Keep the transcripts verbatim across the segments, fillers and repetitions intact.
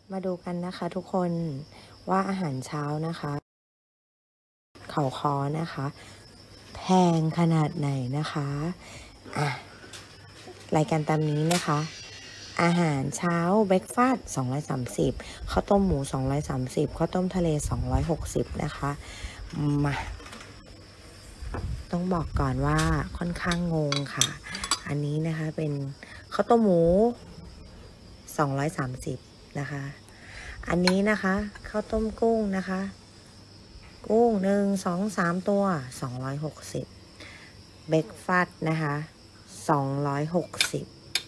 มาดูกันนะคะทุกคนว่าอาหารเช้านะคะเขาค้อนะคะแพงขนาดไหนนะคะอ่ะรายการตามนี้นะคะอาหารเช้าเบรกฟาสต์สองร้อยสามสิบข้าวต้มหมูสองร้อยสามสิบข้าวต้มทะเลสองร้อยหกสิบนะคะมาต้องบอกก่อนว่าค่อนข้างงงค่ะอันนี้นะคะเป็นข้าวต้มหมูสองร้อยสามสิบนะคะอันนี้นะคะข้าวต้มกุ้งนะคะกุ้งหนึ่งสองสามตัวสองร้อยหกสิบเบรกฟาสต์นะคะสองร้อยหกสิบ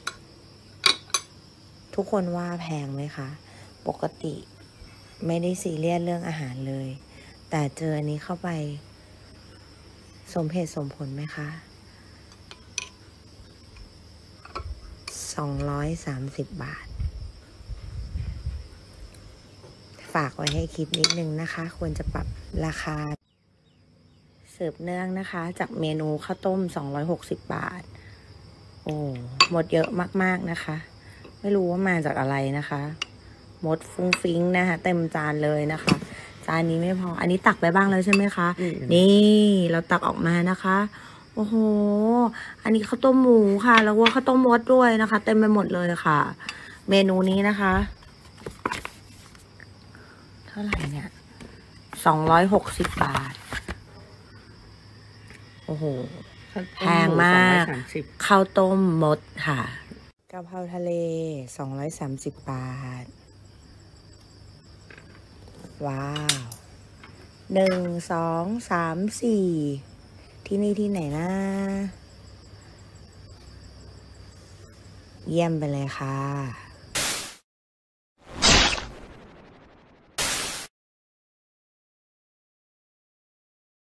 ทุกคนว่าแพงไหมคะปกติไม่ได้ซีเรียสเรื่องอาหารเลยแต่เจออันนี้เข้าไปสมเหตุสมผลไหมคะสองร้อยสามสิบบาทฝากไว้ให้คิดนิดนึงนะคะควรจะปรับราคาเสิร์ฟเนื่องนะคะจากเมนูข้าวต้มสองร้อยหกสิบบาทโอ้หมดเยอะมากๆนะคะไม่รู้ว่ามาจากอะไรนะคะหมดฟุ้งฟิ้งนะคะเต็มจานเลยนะคะจานนี้ไม่พออันนี้ตักไปบ้างแล้วใช่ไหมคะนี่เราตักออกมานะคะโอ้โหอันนี้ข้าวต้มหมูค่ะแล้วว่าข้าวต้มมดด้วยนะคะเต็มไปหมดเลยค่ะเมนูนี้นะคะเท่าไหร่เนี่ยสองร้อยหกสิบบาทโอ้โหแพงมากข้าวต้มมดค่ะกะเพราทะเลสองร้อยสามสิบบาทว้าวหนึ่งสองสามสี่ที่นี่ที่ไหนนะเยี่ยมไปเลยค่ะ